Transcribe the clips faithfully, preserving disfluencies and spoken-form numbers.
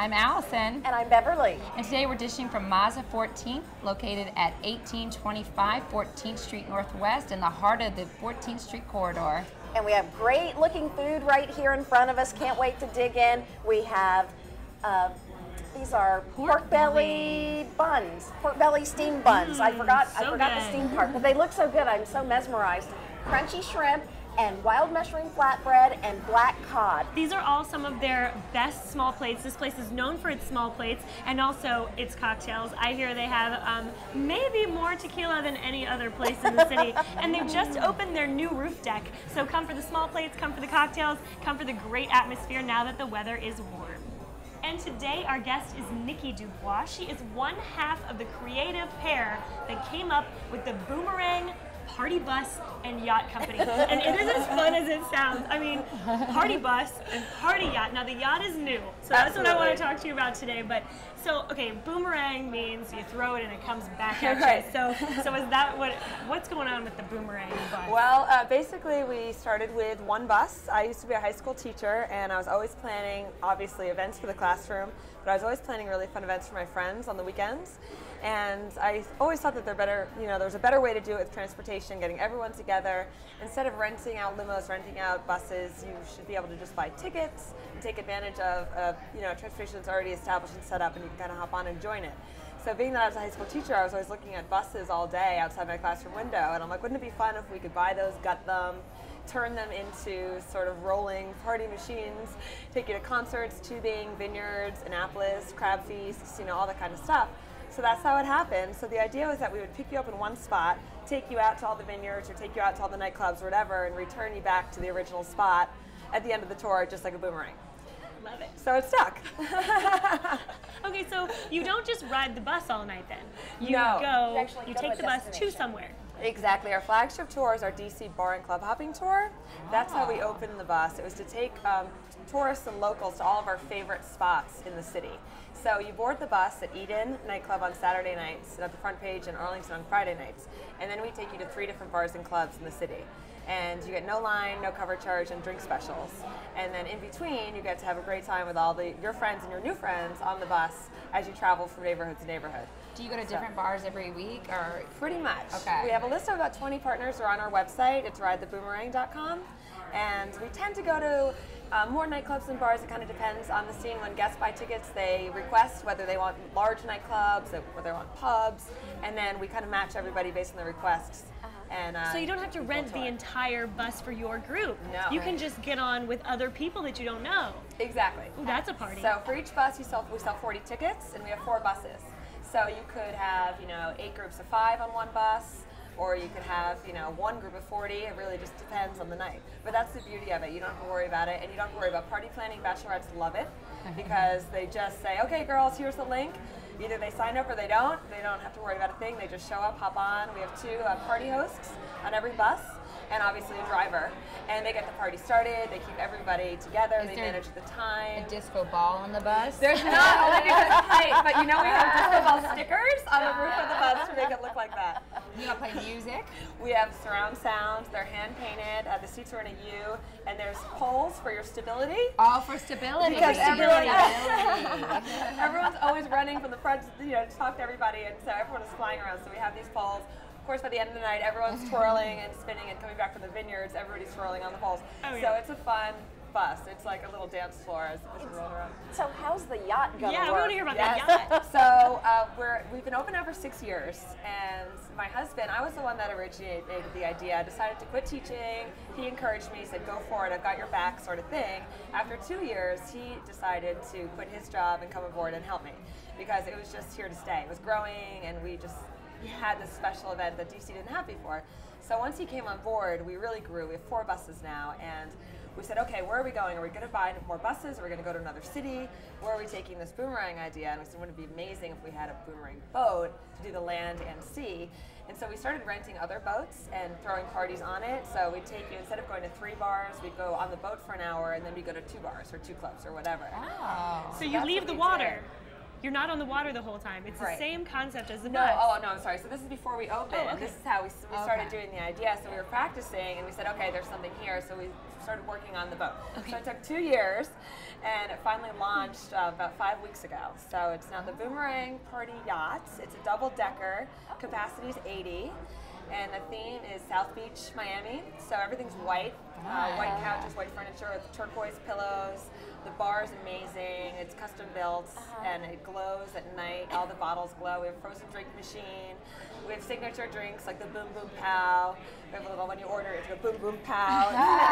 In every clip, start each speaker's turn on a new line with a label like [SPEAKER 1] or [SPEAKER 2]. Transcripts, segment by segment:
[SPEAKER 1] I'm Allison.
[SPEAKER 2] And I'm Beverly.
[SPEAKER 1] And today we're dishing from Masa fourteenth, located at eighteen twenty-five fourteenth Street Northwest in the heart of the fourteenth Street corridor.
[SPEAKER 2] And we have great looking food right here in front of us. Can't wait to dig in. We have, uh, these are pork, pork belly buns, pork belly steamed buns. Mm, I forgot, so I forgot good. the steamed part, but they look so good. I'm so mesmerized. Crunchy shrimp and wild mushroom flatbread and black cod.
[SPEAKER 3] These are all some of their best small plates. This place is known for its small plates and also its cocktails. I hear they have um, maybe more tequila than any other place in the city. And they've just opened their new roof deck. So come for the small plates, come for the cocktails, come for the great atmosphere now that the weather is warm. And today our guest is Nikki DuBois. She is one half of the creative pair that came up with the Boomerang Party Bus and Yacht Company. And it is as fun as it sounds. I mean, party bus and party yacht. Now the yacht is new, so that's Absolutely. what I want to talk to you about today. But so, okay, boomerang means you throw it and it comes back at
[SPEAKER 4] right.
[SPEAKER 3] you. So, so is that what? What's going on with the Boomerang bus?
[SPEAKER 4] Well, uh, basically we started with one bus. I used to be a high school teacher, and I was always planning, obviously, events for the classroom, but I was always planning really fun events for my friends on the weekends. And I always thought that there better, you know, there's a better way to do it with transportation, getting everyone together. Instead of renting out limos, renting out buses, you should be able to just buy tickets and take advantage of, uh, you know, transportation that's already established and set up, and you can kind of hop on and join it. So being that I was a high school teacher, I was always looking at buses all day outside my classroom window, and I'm like, wouldn't it be fun if we could buy those, gut them, turn them into sort of rolling party machines, take you to concerts, tubing, vineyards, Annapolis, crab feasts, you know, all that kind of stuff. So that's how it happened. So the idea was that we would pick you up in one spot, take you out to all the vineyards or take you out to all the nightclubs or whatever, and return you back to the original spot at the end of the tour, just like a boomerang.
[SPEAKER 3] Love it.
[SPEAKER 4] So it stuck.
[SPEAKER 3] Okay, so you don't just ride the bus all night then. You
[SPEAKER 4] no.
[SPEAKER 3] go,
[SPEAKER 2] you,
[SPEAKER 3] you
[SPEAKER 2] go
[SPEAKER 3] take
[SPEAKER 2] to
[SPEAKER 3] the bus to somewhere.
[SPEAKER 4] Exactly. Our flagship tour is our D C bar and club hopping tour. That's how we opened the bus. It was to take um, tourists and locals to all of our favorite spots in the city. So you board the bus at Eden nightclub on Saturday nights, at the front page, in Arlington on Friday nights. And then we take you to three different bars and clubs in the city. And you get no line, no cover charge, and drink specials. And then in between, you get to have a great time with all the your friends and your new friends on the bus as you travel from neighborhood to neighborhood.
[SPEAKER 1] Do you go to different
[SPEAKER 4] so,
[SPEAKER 1] bars every week, or?
[SPEAKER 4] Pretty much.
[SPEAKER 1] Okay.
[SPEAKER 4] We have a list of about twenty partners who are on our website. It's ride the boomerang dot com. And we tend to go to uh, more nightclubs and bars. It kind of depends on the scene. When guests buy tickets, they request whether they want large nightclubs, whether they want pubs, and then we kind of match everybody based on the requests. And, uh,
[SPEAKER 3] so you don't have to rent the entire bus for your group.
[SPEAKER 4] No.
[SPEAKER 3] You can just get on with other people that you don't know.
[SPEAKER 4] Exactly.
[SPEAKER 3] Ooh, that's a party.
[SPEAKER 4] So for each bus, you sell, we sell forty tickets, and we have four buses. So you could have, you know, eight groups of five on one bus, or you could have, you know, one group of forty. It really just depends on the night. But that's the beauty of it. You don't have to worry about it, and you don't have to worry about party planning. Bachelorettes love it because they just say, okay, girls, here's the link. Either they sign up or they don't. They don't have to worry about a thing. They just show up, hop on. We have two uh, party hosts on every bus, and obviously a driver. And they get the party started. They keep everybody together.
[SPEAKER 1] Is
[SPEAKER 4] they
[SPEAKER 1] there
[SPEAKER 4] manage the time.
[SPEAKER 1] A disco ball on the bus?
[SPEAKER 4] There's not, only because it's tight, but you know we have disco ball stickers on the roof of the bus to make it look like that.
[SPEAKER 1] You don't play music?
[SPEAKER 4] We have surround sounds. They're hand painted. Uh, the seats are in a U, and there's poles for your stability.
[SPEAKER 1] All for stability.
[SPEAKER 4] Because
[SPEAKER 1] stability.
[SPEAKER 4] everyone, everyone's always running from the front, you know, to talk to everybody, and so everyone is flying around. So we have these poles. Of course, by the end of the night, everyone's twirling and spinning and coming back from the vineyards. Everybody's twirling on the poles.
[SPEAKER 3] Oh, yeah.
[SPEAKER 4] So it's a fun bus. It's like a little dance floor as, as we roll around.
[SPEAKER 2] So how's the yacht going?
[SPEAKER 3] Yeah, we want to hear about
[SPEAKER 4] Yes.
[SPEAKER 3] that yacht.
[SPEAKER 4] So uh, we're, we've been open now for six years, and my husband, I was the one that originated the idea. I decided to quit teaching. He encouraged me, he said, go for it, I've got your back, sort of thing. After two years, he decided to quit his job and come aboard and help me, because it was just here to stay. It was growing, and we just had this special event that D C didn't have before. So once he came on board, we really grew. We have four buses now, and we said, okay, where are we going? Are we going to buy more buses? Are we going to go to another city? Where are we taking this boomerang idea? And we said, wouldn't it be amazing if we had a boomerang boat to do the land and sea? And so we started renting other boats and throwing parties on it. So we'd take you, instead of going to three bars, we'd go on the boat for an hour, and then we'd go to two bars or two clubs or whatever.
[SPEAKER 1] Oh.
[SPEAKER 3] So you
[SPEAKER 4] That's
[SPEAKER 3] leave
[SPEAKER 4] what
[SPEAKER 3] the
[SPEAKER 4] we
[SPEAKER 3] water.
[SPEAKER 4] did.
[SPEAKER 3] you're not on the water the whole time. It's
[SPEAKER 4] Right.
[SPEAKER 3] the same concept as the
[SPEAKER 4] No,
[SPEAKER 3] bus.
[SPEAKER 4] oh no, I'm sorry. So this is before we opened.
[SPEAKER 3] Oh, okay.
[SPEAKER 4] This is how we, we started
[SPEAKER 1] Okay.
[SPEAKER 4] doing the idea. So we were practicing, and we said, okay, there's something here. So we started working on the boat.
[SPEAKER 3] Okay.
[SPEAKER 4] So it took two years, and it finally launched uh, about five weeks ago. So it's now the Boomerang Party Yacht. It's a double decker. Capacity is eighty. And the theme is South Beach, Miami. So everything's white. Uh, white couches, white furniture with turquoise pillows. The bar is amazing. It's custom built,
[SPEAKER 2] Uh-huh.
[SPEAKER 4] and it glows at night. All the bottles glow. We have a frozen drink machine. We have signature drinks like the Boom Boom Pow. We have a little, when you order it, it's a Boom Boom Pow.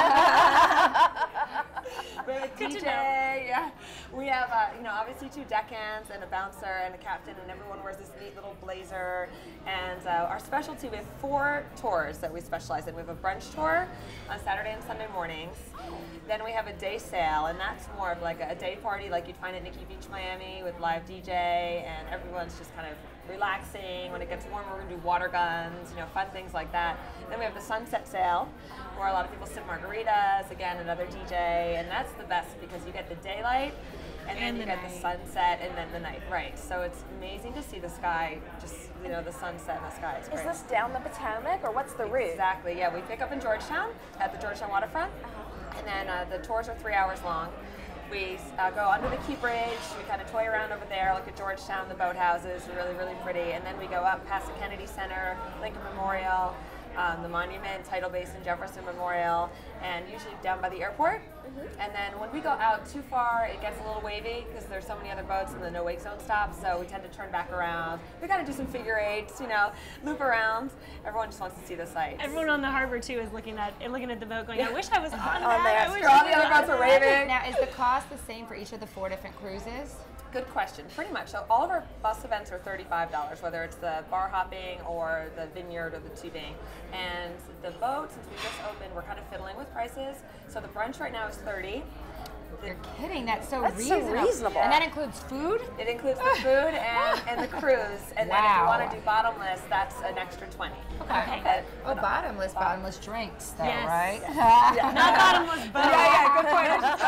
[SPEAKER 4] We have a
[SPEAKER 3] Good
[SPEAKER 4] D
[SPEAKER 3] to
[SPEAKER 4] J.
[SPEAKER 3] know.
[SPEAKER 4] Yeah. We have, uh, you know, obviously two deckhands and a bouncer and a captain, and everyone wears this neat little blazer. And uh, our specialty, we have four tours that we specialize in. We have a brunch tour on Saturday and Sunday mornings. Then we have a day sail, and that's more of like a, a day party like you'd find at Nikki Beach, Miami, with live D J, and everyone's just kind of relaxing. When it gets warmer, we're gonna do water guns, you know, fun things like that. Then we have the sunset sail, where a lot of people sip margaritas, again, another D J, and that's the best because you get the daylight, and then
[SPEAKER 3] And
[SPEAKER 4] you
[SPEAKER 3] the
[SPEAKER 4] get the
[SPEAKER 3] night.
[SPEAKER 4] sunset, and then the night, right. So it's amazing to see the sky, just, you know, the sunset in the sky. It's
[SPEAKER 2] Is
[SPEAKER 4] great.
[SPEAKER 2] this down the Potomac, or what's the route?
[SPEAKER 4] Exactly, yeah. We pick up in Georgetown, at the Georgetown waterfront, and then uh, the tours are three hours long. We uh, go under the Key Bridge, we kind of toy around over there, look at Georgetown, the boathouses, really, really pretty, and then we go up past the Kennedy Center, Lincoln Memorial, um, the Monument, Tidal Basin, Jefferson Memorial, and usually down by the airport. Mm-hmm. And then when we go out too far, it gets a little wavy because there's so many other boats and the no wake zone stops, so we tend to turn back around. We gotta do some figure eights, you know, loop around. Everyone just wants to see the sights.
[SPEAKER 3] Everyone on the harbor too is looking at looking at the boat, going, "I wish I was on,
[SPEAKER 2] On
[SPEAKER 3] that.
[SPEAKER 2] there.
[SPEAKER 3] I wish
[SPEAKER 4] All
[SPEAKER 3] I
[SPEAKER 4] the
[SPEAKER 3] was
[SPEAKER 4] other
[SPEAKER 3] on
[SPEAKER 4] boats are
[SPEAKER 3] that."
[SPEAKER 4] waving.
[SPEAKER 1] Now, is the cost the same for each of the four different cruises?
[SPEAKER 4] Good question. Pretty much. So all of our bus events are thirty-five dollars, whether it's the bar hopping or the vineyard or the tubing. And the boat, since we just opened, we're kind of fiddling with prices. So the brunch right now is thirty dollars.
[SPEAKER 1] You're kidding. That's so
[SPEAKER 2] That's so
[SPEAKER 1] reasonable.
[SPEAKER 2] reasonable.
[SPEAKER 1] And that includes food?
[SPEAKER 4] It includes the food and, and the cruise. And then if you
[SPEAKER 1] Wow.
[SPEAKER 4] want to do bottomless, that's an extra twenty dollars.
[SPEAKER 1] Okay.
[SPEAKER 3] Okay.
[SPEAKER 1] Oh, bottomless, bottomless drinks, though,
[SPEAKER 3] Yes.
[SPEAKER 1] right?
[SPEAKER 3] Not bottomless boat.
[SPEAKER 4] Yeah, yeah, good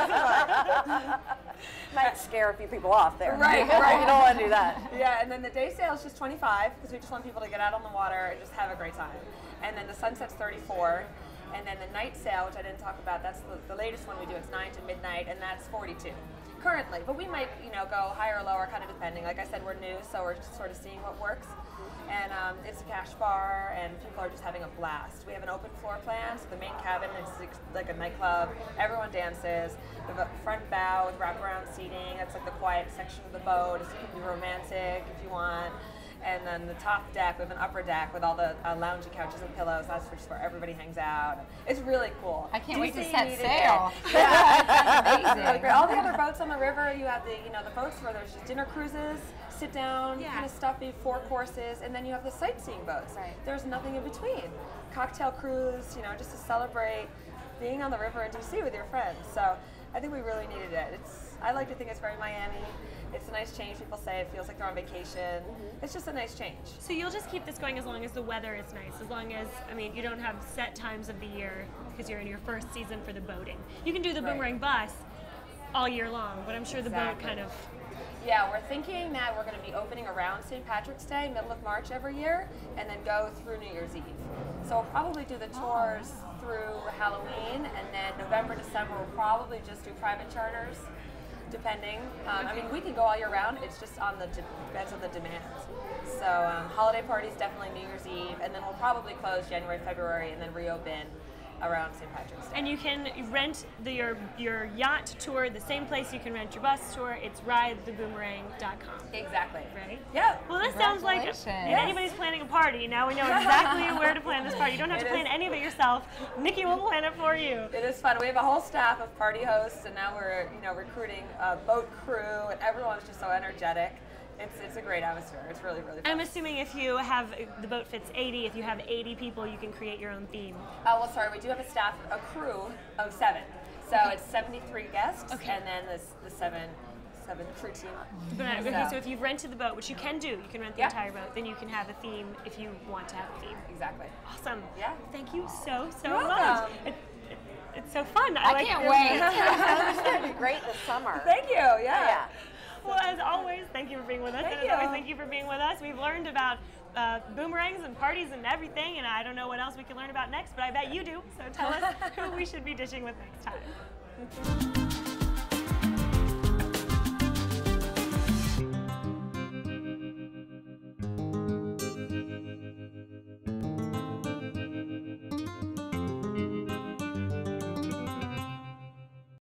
[SPEAKER 4] point.
[SPEAKER 2] Might scare a few people off there.
[SPEAKER 4] Right, right.
[SPEAKER 2] You don't want to do that.
[SPEAKER 4] Yeah, and then the day sail is just twenty-five because we just want people to get out on the water and just have a great time. And then the sunset's thirty-four. And then the night sail, which I didn't talk about, that's the, the latest one we do. It's nine to midnight, and that's forty-two currently. But we might, you know, go higher or lower, kind of depending. Like I said, we're new, so we're just sort of seeing what works. And um, it's a cash bar, and people are just having a blast. We have an open floor plan, so the main cabin is like a nightclub. Everyone dances. We have a front bow with wraparound seating. That's like the quiet section of the boat. It's, you can be romantic if you want. And then the top deck, we have an upper deck with all the uh, loungy couches and pillows. That's just where everybody hangs out. It's really cool.
[SPEAKER 1] I can't wait to
[SPEAKER 4] D C
[SPEAKER 1] set
[SPEAKER 4] needed
[SPEAKER 1] sail.
[SPEAKER 4] it. Yeah,
[SPEAKER 1] That's
[SPEAKER 4] really
[SPEAKER 1] amazing.
[SPEAKER 4] great. All the other boats on the river, you have the, you know, the boats where there's just dinner cruises, sit down,
[SPEAKER 3] Yeah.
[SPEAKER 4] kind of stuffy, four courses, and then you have the sightseeing boats.
[SPEAKER 2] Right.
[SPEAKER 4] There's nothing in between. Cocktail cruise, you know, just to celebrate being on the river in D C with your friends. So I think we really needed it. It's, I like to think it's very Miami. It's a nice change. People say it feels like they're on vacation.
[SPEAKER 2] Mm-hmm.
[SPEAKER 4] It's just a nice change.
[SPEAKER 3] So you'll just keep this going as long as the weather is nice, as long as, I mean, you don't have set times of the year because you're in your first season for the boating. You can do the
[SPEAKER 4] Right.
[SPEAKER 3] Boomerang bus all year long, but I'm sure the boat
[SPEAKER 4] Exactly.
[SPEAKER 3] kind of,
[SPEAKER 4] Yeah, we're thinking that we're going to be opening around Saint Patrick's Day, middle of March every year, and then go through New Year's Eve. So we'll probably do the tours through Halloween, and then November, December, we'll probably just do private charters, depending. Um, I mean, we can go all year round. It's just on the de- depends on the demand. So um, holiday parties definitely New Year's Eve, and then we'll probably close January, February, and then reopen around Saint Patrick's Day.
[SPEAKER 3] and you can rent the, your your yacht tour the same place you can rent your bus tour. It's ride the boomerang dot com.
[SPEAKER 4] Exactly.
[SPEAKER 3] Right?
[SPEAKER 4] Yeah.
[SPEAKER 3] Well, this sounds like if
[SPEAKER 1] Congratulations.
[SPEAKER 3] anybody's planning a party, now we know exactly where to plan this party. You don't have
[SPEAKER 4] It
[SPEAKER 3] to plan
[SPEAKER 4] is-
[SPEAKER 3] any of it yourself. Nikki will plan it for you.
[SPEAKER 4] It is fun. We have a whole staff of party hosts, and now we're, you know, recruiting a boat crew, and everyone's just so energetic. It's it's a great atmosphere. It's really really fun.
[SPEAKER 3] I'm assuming if you have, the boat fits eighty, if you have eighty people, you can create your own theme.
[SPEAKER 4] Oh well, sorry. We do have a staff, a crew of seven. So it's seventy-three guests,
[SPEAKER 3] Okay.
[SPEAKER 4] and then this the seven seven crew team.
[SPEAKER 3] But, uh, okay,
[SPEAKER 4] So-
[SPEAKER 3] so if you've rented the boat, which you can do, you can rent the
[SPEAKER 4] Yeah.
[SPEAKER 3] entire boat, then you can have a theme if you want to have a theme.
[SPEAKER 4] Exactly.
[SPEAKER 3] Awesome.
[SPEAKER 4] Yeah.
[SPEAKER 3] Thank you so, so
[SPEAKER 4] You're
[SPEAKER 3] much.
[SPEAKER 4] welcome.
[SPEAKER 3] It, it, it's so fun.
[SPEAKER 1] I
[SPEAKER 3] like
[SPEAKER 1] can't
[SPEAKER 3] it.
[SPEAKER 1] wait.
[SPEAKER 2] It's going to be great this summer.
[SPEAKER 4] Thank you. Yeah.
[SPEAKER 2] Yeah.
[SPEAKER 3] Well, as always, thank you for being with us.
[SPEAKER 4] Thank
[SPEAKER 3] and as
[SPEAKER 4] you.
[SPEAKER 3] always, thank you for being with us. We've learned about uh, boomerangs and parties and everything, and I don't know what else we can learn about next, but I bet you do. So tell us who we should be dishing with next time.